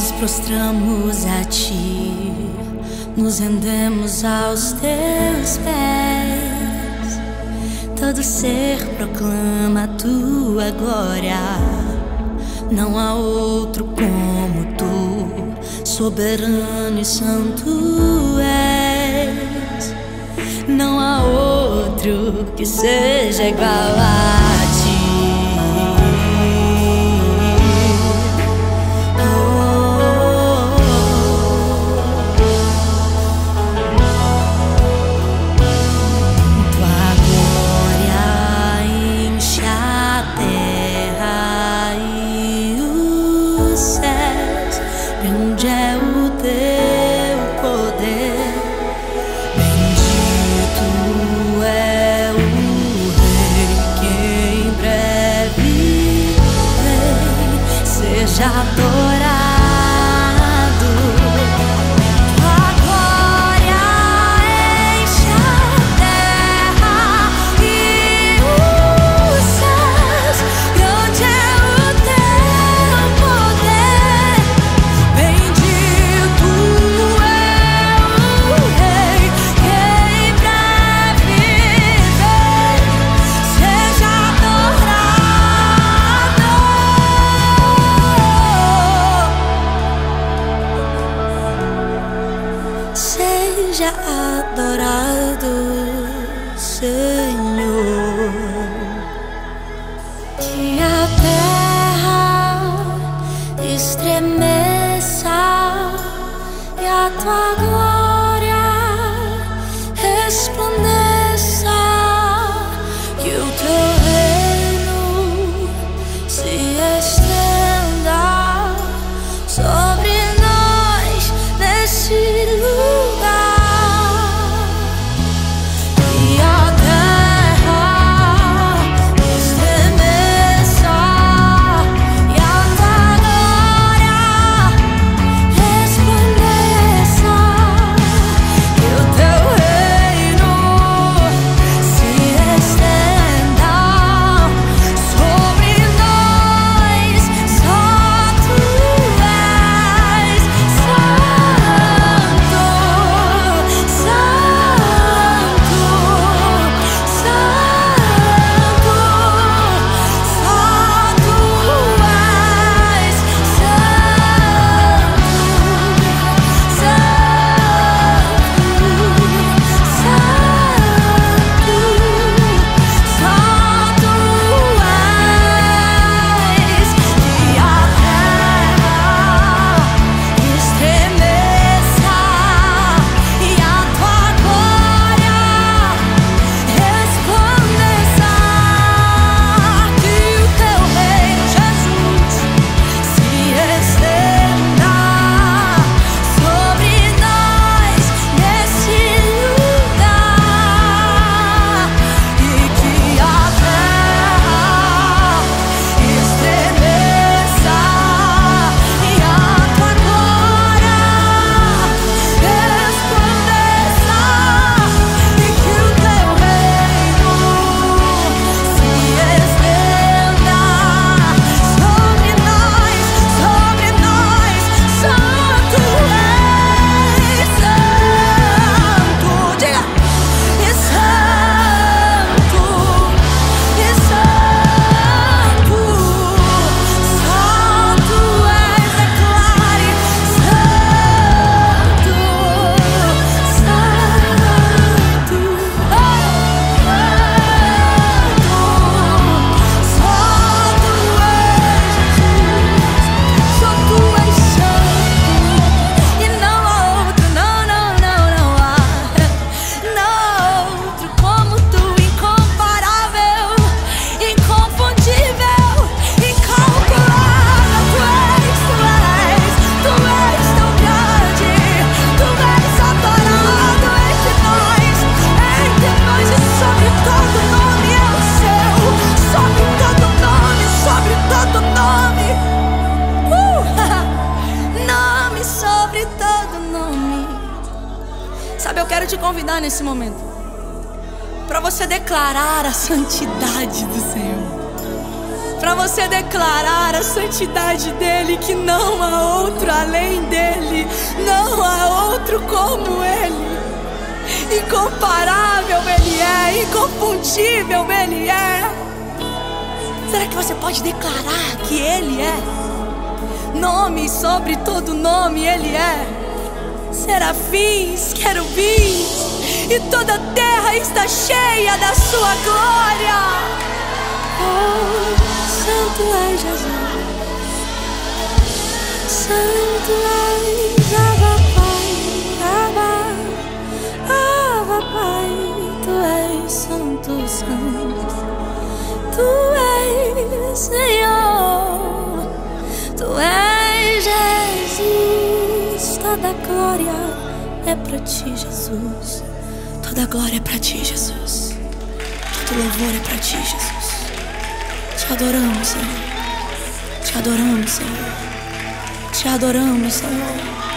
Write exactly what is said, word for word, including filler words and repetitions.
prostramos a ti, nos rendemos aos teus pés. Todo ser proclama a tua glória. Não há outro como tu, soberano e santo és. Não há outro que seja igual a ti. Grande é o teu poder, bendito é o Rei que em breve vem, seja adorado. Seja adorado, Senhor. Que a terra estremeça e a tua glória resplandeça. Que o teu reino se estenda sobre nós nesse lugar. Sabe, eu quero te convidar nesse momento para você declarar a santidade do Senhor, para você declarar a santidade dele, que não há outro além como Ele. Incomparável Ele é, inconfundível Ele é. Será que você pode declarar que Ele é? Nome sobre todo nome Ele é. Serafins, querubins, e toda a terra está cheia da sua glória. Oh, santo é Jesus, santo és, Abba Pai, Abba, Abba Pai, Tu és santo, santo, Tu és Senhor, Tu és Jesus. Toda glória é pra Ti, Jesus. Toda glória é pra Ti, Jesus. Todo louvor é pra Ti, Jesus. Te adoramos, Senhor. Te adoramos, Senhor. Te adoramos, Senhor.